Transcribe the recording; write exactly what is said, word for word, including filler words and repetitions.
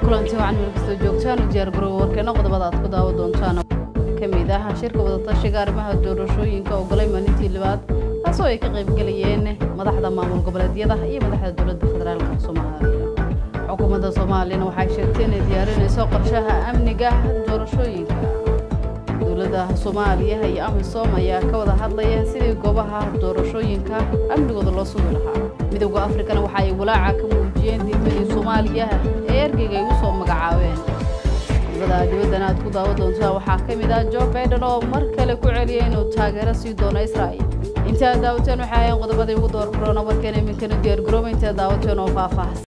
kulanti waxaan markasta joogtaan u diyaar garow warkeena qodobada aad ku daawan doontaan kamid ah shirka wada tashiga arrimaha doorashooyinka oo galay maalintii labaad taasoo ay ka qayb galayeen madaxda maamul goboleedyada iyo madaxda dowladda federaalka Soomaaliya. Xukuumadda Soomaaliya waxay sheegtay inay diyaarinayso qorshaha amniga doorashooyinka. dowladda Soomaaliya iyo Amisom ayaa ka wada hadlaya sidii goobaha doorashooyinka amnigooda loo sugi lahaa. midowga Afrikana waxa ay walaaca ka muujiyeen dibadda Soomaaliya ee ergeyga ay u soo magacaabeen. Wada dibadana aad ku daawan doontaa waxaa kamid ah Joe Biden oo mar kale ku celiyay inuu taageero sii doono Israa'iil. inta daawateen waxa ay qodobada ugu door korona warkeena iminkana diyaar garoow inta daawateen oo faahfaahsan.